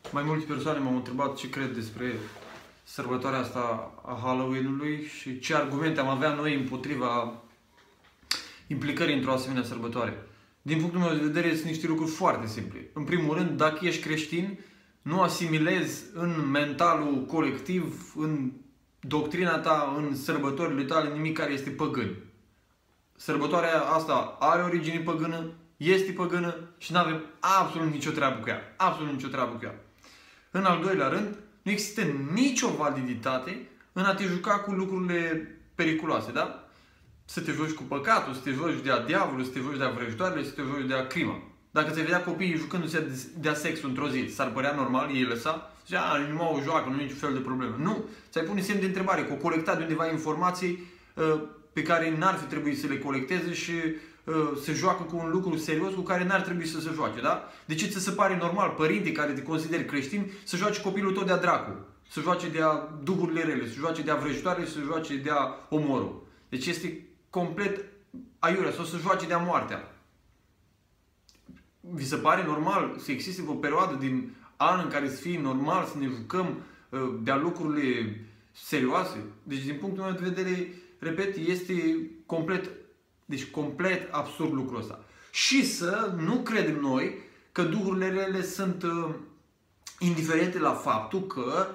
Mai multe persoane m-au întrebat ce cred despre sărbătoarea asta a Halloween-ului și ce argumente am avea noi împotriva implicării într-o asemenea sărbătoare. Din punctul meu de vedere, sunt niște lucruri foarte simple. În primul rând, dacă ești creștin, nu asimilezi în mentalul colectiv, în doctrina ta, în sărbătorile tale, nimic care este păgân. Sărbătoarea asta are origine păgână, este păgână și nu avem absolut nicio treabă cu ea. Absolut nicio treabă cu ea. În al doilea rând, nu există nicio validitate în a te juca cu lucrurile periculoase, da? Să te joci cu păcatul, să te joci de-a diavolul, să te joci de-a vrăjitoarele, să te joci de-a crima. Dacă ți-ai vedea copiii jucându-se de-a sexul într-o zi, s-ar părea normal, ei lăsa? Zicea, nu o joacă, nu e niciun fel de problemă. Nu! Ți-ai pune semn de întrebare, că o colectat de undeva informații pe care n-ar fi trebuit să le colecteze și se joacă cu un lucru serios cu care n-ar trebui să se joace, da? De ce ți se pare normal, părinții care te consideri creștin, să joace copilul tău de-a dracu? Să joace de-a duhurile rele, să joace de-a vrăjitoare și să joace de-a omorul. Deci este complet aiurea, sau să joace de-a moartea. Vi se pare normal să existe o perioadă din an în care să fie normal să ne jucăm de-a lucrurile serioase? Deci, din punctul meu de vedere, repet, este complet absurd lucrul ăsta. Și să nu credem noi că duhurile rele sunt indiferente la faptul că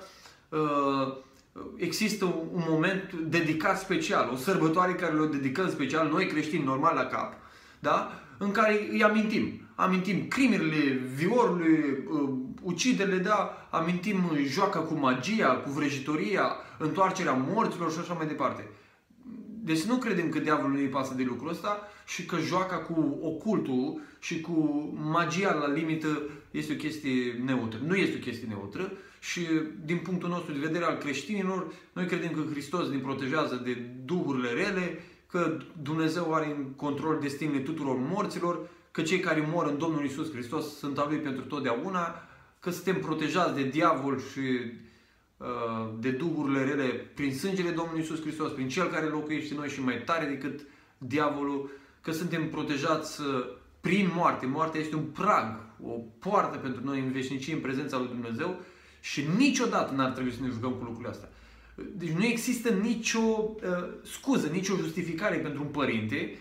există un moment dedicat special, o sărbătoare care le dedicăm special, noi creștini normal la cap, da? În care îi amintim. Amintim crimele, violurile, uciderile, da? Amintim joaca cu magia, cu vrăjitoria, întoarcerea morților și așa mai departe. Deci nu credem că diavolul nu-i pasă de lucrul ăsta și că joaca cu ocultul și cu magia la limită este o chestie neutră. Nu este o chestie neutră și din punctul nostru de vedere al creștinilor, noi credem că Hristos ne protejează de duhurile rele, că Dumnezeu are în control destinele tuturor morților, că cei care mor în Domnul Iisus Hristos sunt a Lui pentru totdeauna, că suntem protejați de diavol și de duhurile rele prin sângele Domnului Iisus Hristos, prin Cel care locuiește în noi și mai tare decât diavolul, că suntem protejați prin moarte. Moartea este un prag, o poartă pentru noi în veșnicie, în prezența lui Dumnezeu și niciodată n-ar trebui să ne jucăm cu lucrurile astea. Deci nu există nicio scuză, nicio justificare pentru un părinte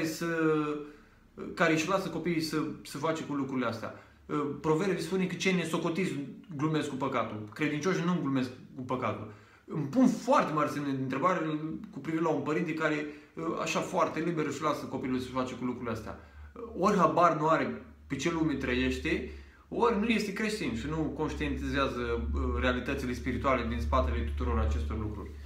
care își lasă copiii să facă cu lucrurile astea. Proverbele spune că cei nesocotiți glumesc cu păcatul. Credincioșii nu glumesc cu păcatul. Îmi pun foarte mari semne de întrebare cu privire la un părinte care așa foarte liber își lasă copilul să facă cu lucrurile astea. Ori habar nu are pe ce lume trăiește, ori nu este creștin și nu conștientizează realitățile spirituale din spatele tuturor acestor lucruri.